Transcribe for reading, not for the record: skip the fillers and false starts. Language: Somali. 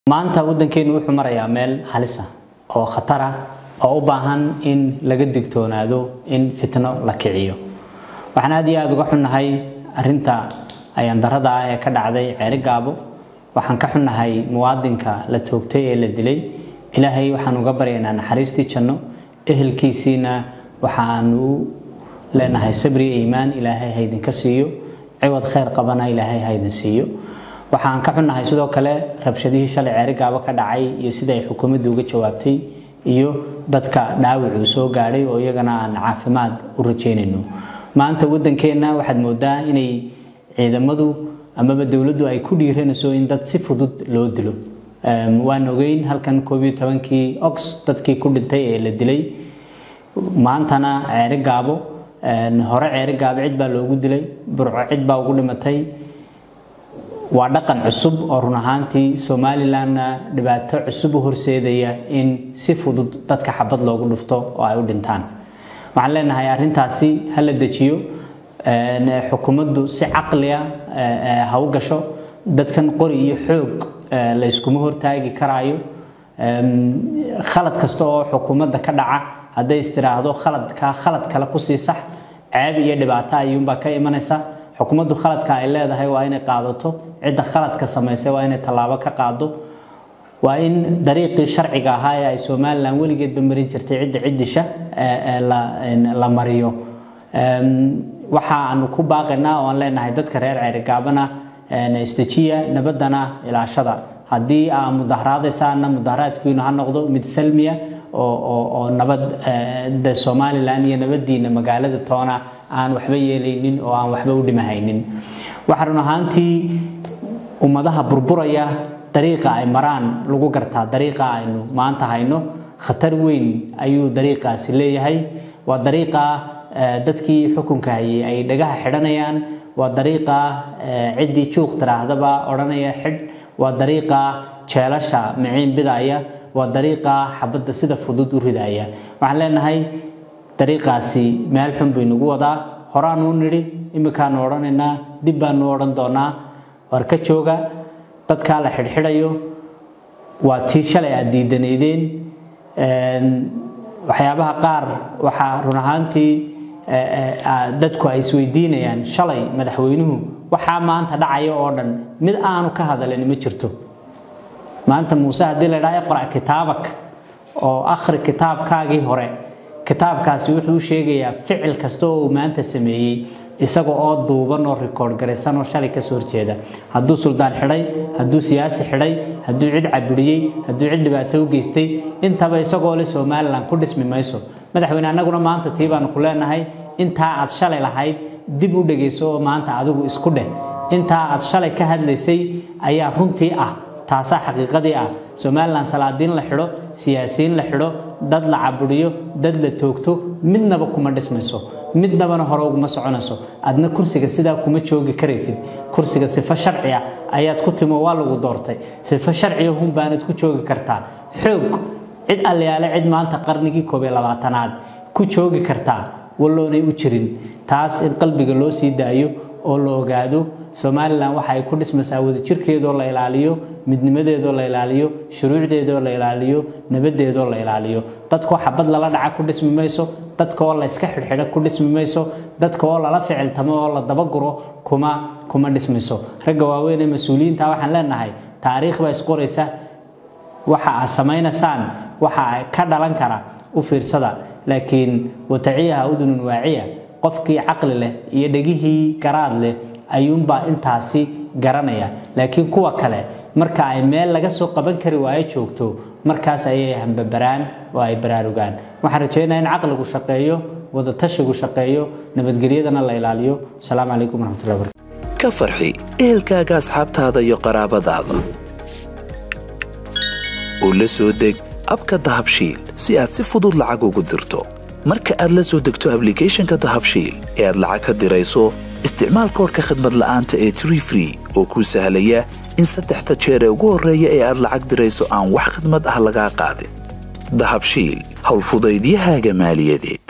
maanta wadankeenu wuxuu marayaa meel halis ah oo khatar ah oo u baahan in laga digtoonaado in fitno la kiciyo waxaan aad iyo aad uga xunnahay arinta ayaan darada ah ee ka dhacday Ceerigaabo waxaan ka xunnahay muwaadinka la toogtay ee la dilay ilaahay waxaan uga baryaynaa naxariistii janno ehelkiisina waxaan u leenahay sabri iyo iimaan ilaahay ha idinka siiyo ciwad khayr qabana ilaahay ha idin siiyo waxaan ka xunnahay sidoo kale rabshadihii shalay Ceerigaabo ka dhacay iyo sida ay xukuumaddu uga jawaabtay iyo dadka dhaawac soo gaaray oo iyagana aan caafimaad u rajeynayno maanta wadankeena waxaad moodaa inay ciidamadu ama dawladdu ay ku dhiiranayso in dad si fudud loo dilo waan ogeyn halkan 12kii Ox dadkii ku dhintay ee la dilay maantana Ceerigaabo hore Ceerigaabo cid baa loogu dilay burco cid baa ugu dhimatay waa dhaqan cusub oo run ahaantii Somaliland dhibaato cusub u horseedaya in si fudud dadka xabad loogu dhufto oo ay u dhintaan waxaan leenahay arintaasi hal la dejiyo xukuumaddu si caqli ah ha u gasho dadkan qori iyo xoog la isku hortaagi karaayo khalad kasta oo xukuumadda ka dhaca haday istiraahdo khalad kale ku sii sax ceeb iyo dhibaato ayuunba ka imanaysa xukuumaddu khaladka ay leedahay waa inay qaadato cid khaladka sameysay waa inay talaabo ka qaado waa in dariiqii sharciga ahaa ee Somaliland waligeed bamarin jirtay ciddisha la mariyo waxaan ku baaqaynaa oo aan leenahay dadka reer Ceerigaabana istajiya nabadana ilaashada hadii aan mudaharaadaysaana mudaharaadkiina ha noqdo mid salmiya oo nabad Somaliland iyo nabadiina magaalada toona aan waxba yeelaynin oo aan waxba u dhimahaynin waxaan ahaantii ummadaha burburaya dariiqa ay maraan lagu gartaa dariiqa aynu maanta hayno khatar weyn ayuu dariiqaasi leeyahay waa dariiqa dadkii xukunka hayay ay dhagaha xidhanayaan waa dariiqa cidii juuq tirahdaba oranaya xid waa dariiqa jeelasha miciin bidaya waa dariiqa xabadda sida fudud u ridaya waxaan leenahay dariiqaasi meel xun bay nagu wadaa horaan u niri imkaan oranayna dib baan u oran doonaa war ka jooga dadka la xidxidayo waa tii shalay aad diidaneedeen waxyaabaha qaar waxa run ahaantii dadku ay isweydiinayaan shalay madaxweynuhu waxa maanta dhacayo oo dhan mid aanu ka hadalin ma jirto maanta Muuse hadii la dhaayo qora kitaabak oo akhri kitaabkaagii hore kitaabkaasi wuxuu sheegayaa ficil kasta oo maanta sameeyay isaga oo duuban oo record gareysan oo shalay ka soo horjeeda haduu suldaan xidhay haduu siyaasi xidhay haduu cid cabiriyay haduu cid dhibaato u geystay intaba isagoo le Somaliland ku dhismi mayso madaxweyne anaguna maanta tiibaan ku leenahay inta aad shalay lahayd dib u dhageyso maanta adigu isku dheh inta aad shalay ka hadlaysay ayaa runtii ah taasa xaqiiqadii ah Somaliland salaadiin la xidho siyaasiyiin la xidho dad la caburiyo dad la toogto midnaba kuma dhismayso midnabana hore ugu ma soconayso adna kursiga sida kuma joogi kareysid kursiga sifa sharci ah ayaad ku timo waa lagu doortay sifa sharci ah baanad ku joogi kartaa xoog cid aliyaale cid maanta qarnigii 22aad ku joogi kartaa waloonay u jirin taas in qalbiga loo sii daayo oo loo ogaado Somaliland waxa ay ku dhismaysaa wada jirkeedo la ilaaliyo midnimadeedo la ilaaliyo shuruucdeedo la ilaaliyo nabadeedo la ilaaliyo dadku xabad la dhaca ku dhismi mayso dadka oo la iska xidhxidha ku dhismi mayso dadka oo la ficiltamo oo la dabaguro kuma dhismayso ragga waaweyn ee mas'uuliyiinta waxaan leenahay taariikh baa isqoraysa waxa ay sameynayaan waxa ay ka dhalan kara u fiirsada laakiin wataciyaha udun waaciya qofkii aqli leh iyo dhagihii garaad leh ayuunba intaasi garanaya laakiin kuwa kale marka ay meel laga soo qaban kari waayo joogto markaas ayay hanbabaraan oo ay baraarugaan waxaan rajaynayaa in aqligu shaqeeyo wada tashigu shaqeeyo nabadgelyadana la ilaaliyo salaamu calaykum warahmatullahi wabarakatuh ka farxi ehelkaaga asxaabtaada iyo qaraabadaada oo la soo deg abka Dahabshiil si aad si fudud lacag ugu dirto marka aad la soo degto application-ka Dahabshiil ee aad lacag ka dirayso isticmaal koodka khidmad la'aanta ee Tree Free oo ku sahlaya in 3 jeer ugu horeeya ee aad lacag dirayso aan wax khidmad ah laga qaadin Dahabshiil hawl fudaydiyahaaga maaliyadeed